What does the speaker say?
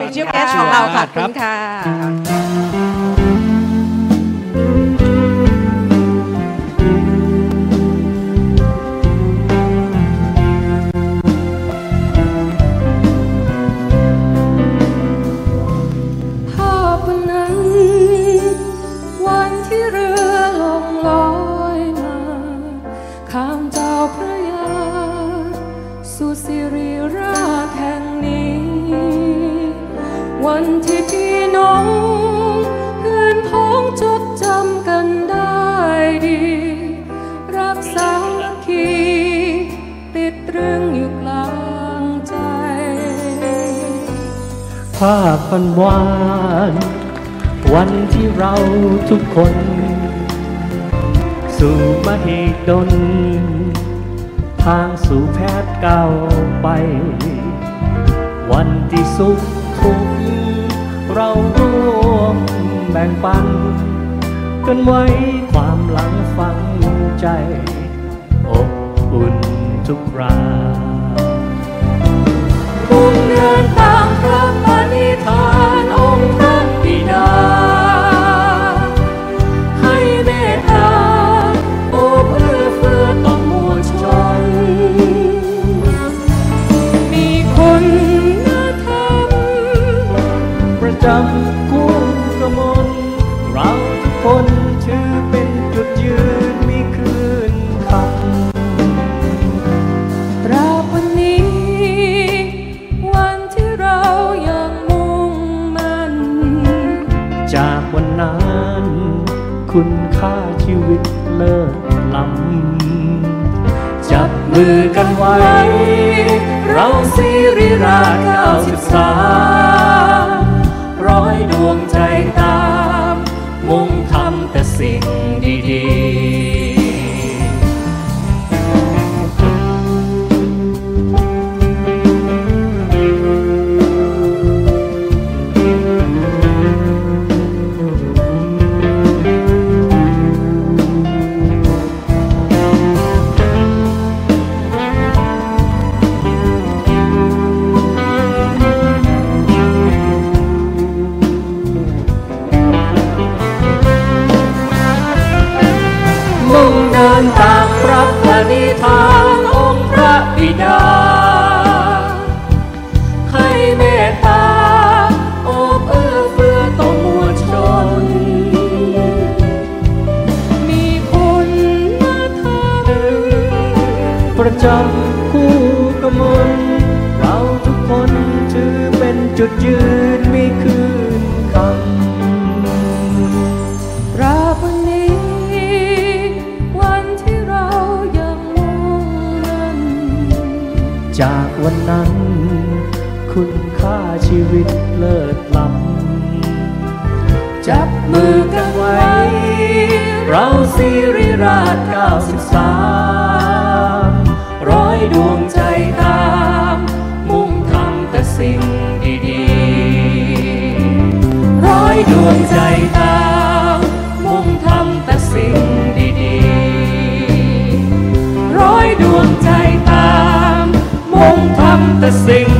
Special Guest ของเราขอบคุณค่ะสู่สิริราชแห่งนี้วันที่พี่น้องเพื่อนพ้องจดจำกันได้ดีรักสามัคคีติดตรึงอยู่กลางใจภาพหวานวันที่เราทุกคนสู่มหิดลทางสู่แพทย์ก้าวไปวันที่สุขทุกข์เราร่วมแบ่งปันกันไว้ความหลังฝังใจอบอุ่นทุกครามุ่งเดินตามพระปณิธานองค์พระบิดาให้เมตตาโอบเอื้อเฟื้อต่อมวลชนมีคุณธรรมประจำกุ้งกมลเราทุกคนถือเป็นจุดยืนมีคืนคำตราบวันนี้วันที่เรายังมุ่งมั่นจากวันนั้นคุณค่าชีวิตเลิศล้ำจับมือกันไว้เราสิริราช93ร้อยดวงใจตามมุ่งทำแต่สิ่งดีเดินตามพระปณิธานองค์พระบิดาให้เมตตาโอบเอื้อเฟื้อต่อมวลชนมีคุณธรรมประจำคู่กมลเราทุกคนถือเป็นจุดยืนมีคืนคำจากวันนั้นคุณค่าชีวิตเลิศล้ำจับมือกันไว้เราสิริราช93ร้อยดวงใจตามมุ่งทำแต่สิ่งดีๆร้อยดวงใจตามมุ่งทำแต่สิ่งดีๆร้อยดวงใจตามมุ่งทำแต่สิ่ง